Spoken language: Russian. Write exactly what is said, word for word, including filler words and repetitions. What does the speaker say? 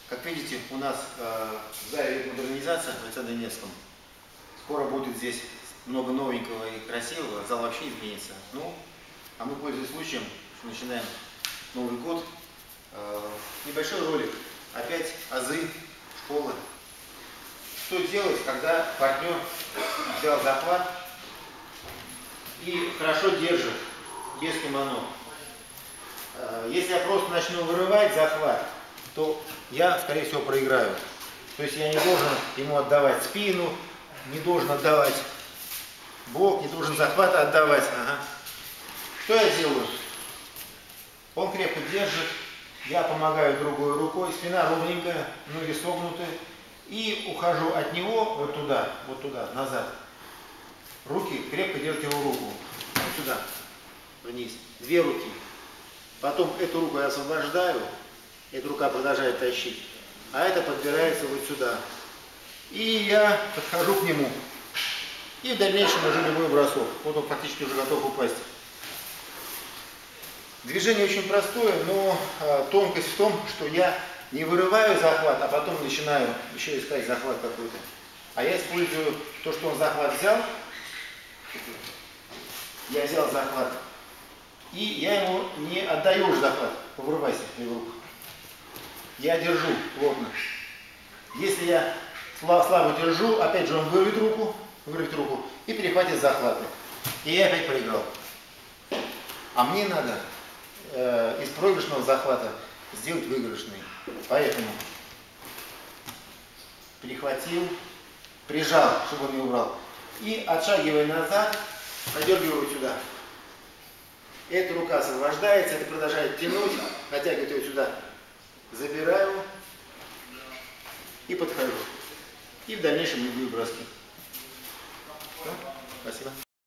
Как видите, у нас э, в зале идет модернизация в Александре Невском. Скоро будет здесь много новенького и красивого, зал вообще изменится. Ну, а мы, пользуясь случаем, что начинаем Новый год, э, небольшой ролик, опять азы школы. Что делать, когда партнер взял захват и хорошо держит, без кимоно. Э, если я просто начну вырывать захват, то я, скорее всего, проиграю. То есть я не должен ему отдавать спину, не должен отдавать бок, не должен захвата отдавать. Ага. Что я делаю? Он крепко держит, я помогаю другой рукой, спина ровненькая, ноги согнуты, и ухожу от него вот туда, вот туда, назад. Руки крепко держат его руку. Вот сюда, вниз. Две руки. Потом эту руку я освобождаю, эта рука продолжает тащить, а это подбирается вот сюда. И я подхожу к нему. И в дальнейшем уже любой бросок. Вот он фактически уже готов упасть. Движение очень простое, но э, тонкость в том, что я не вырываю захват, а потом начинаю еще искать захват какой-то. А я использую то, что он захват взял. Я взял захват. И я ему не отдаю уже захват. Вырывайся из рук. Я держу плотно. Если я слабо держу, опять же он вырвет руку, вырвет руку и перехватит захваты. И я опять проиграл. А мне надо э, из проигрышного захвата сделать выигрышный. Поэтому перехватил, прижал, чтобы он не убрал. И отшагивая назад, подергиваю сюда. Эта рука освобождается, это продолжает тянуть, натягивает ее сюда. Забираю и подхожу. И в дальнейшем любые броски. Спасибо.